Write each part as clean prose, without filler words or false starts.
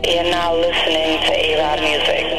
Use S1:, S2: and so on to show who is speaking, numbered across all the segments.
S1: You're now listening to A-Rod Music.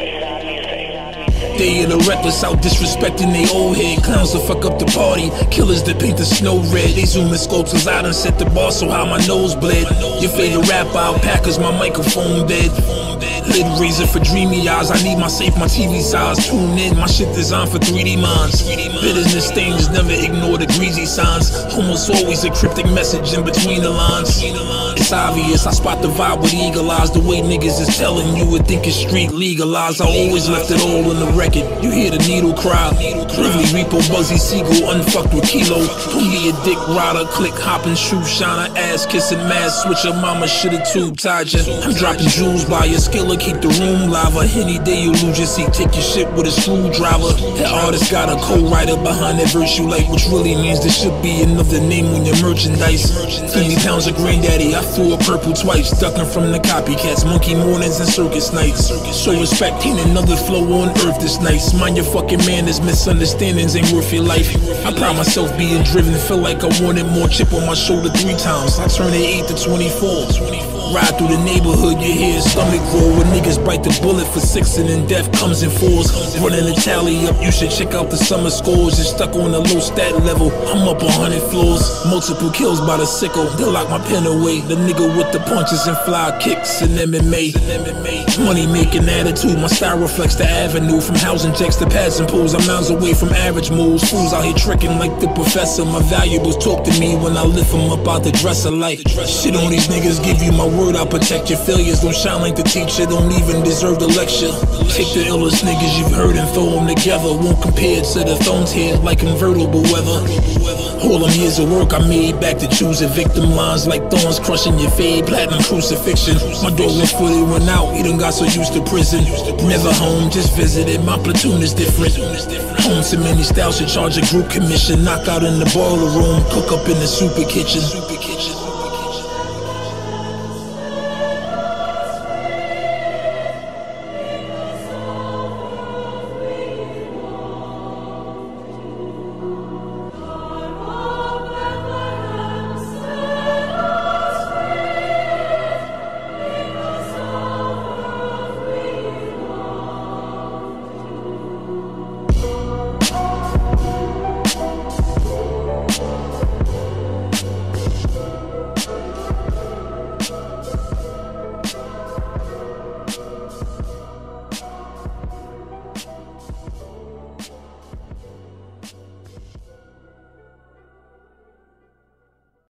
S2: They in the reckless out disrespecting they old head. Clowns to fuck up the party, killers that paint the snow red. They zooming scopes cause I done set the bar so how my nose bled. Your favorite rapper alpacas, my microphone dead. Lid razor for dreamy eyes, I need my safe, my TV size. Tune in, my shit designed for 3D minds. Bitterness stains, never ignore the greasy signs. Almost always a cryptic message in between the lines. It's obvious, I spot the vibe with eagle eyes. The way niggas is telling you would think it's street legalized. I always left it all on the record, you hear the needle cry. Lively Repo, Buzzy Siegel, unfucked with Kilo. Don't be a dick rider, click hopping, shoe shiner, ass kissing, mass switcher. Mama should've tube tied ya. I'm dropping jewels by your skiller, keep the room live. Any day you lose your seat, take your shit with a screwdriver. That artist got a co-writer behind that verse you like, which really means there should be another name on your merchandise. 50 pounds of granddaddy, I threw a purple twice, ducking from the copycats, monkey mornings and circus nights. So respect, ain't another flow on earth this nice. Mind your fucking manners, misunderstandings ain't worth your life. I pride myself being driven, feel like I wanted more chip on my shoulder 3 times. I turned 8 to 24. Ride through the neighborhood, you hear his stomach roll. When niggas bite the bullet for 6 and then death comes in 4s. Running the tally up, you should check out the summer scores. You're stuck on a low stat level, I'm up 100 floors. Multiple kills by the sickle, they lock my pen away. The nigga with the punches and fly kicks in MMA. Money making attitude, my style reflects the avenue. From housing checks to pads and pools, I'm miles away from average moves. Fools out here tricking like the professor. My valuables talk to me when I lift them up out the dresser like shit on these niggas, give you my word, I'll protect your failures. Don't shine like the teacher, don't even deserve the lecture. Take the illest niggas you've heard and throw them together. Won't compare it to the thrones here like convertible weather. All them years of work I made back to choose a victim. Lines like thorns crushing your fade, platinum crucifixion. My dog went footed, went out, he done got so used to prison. Never home, just visited, my platoon is different. Home so many styles should charge a group commission. Knock out in the boiler room, cook up in the super kitchen.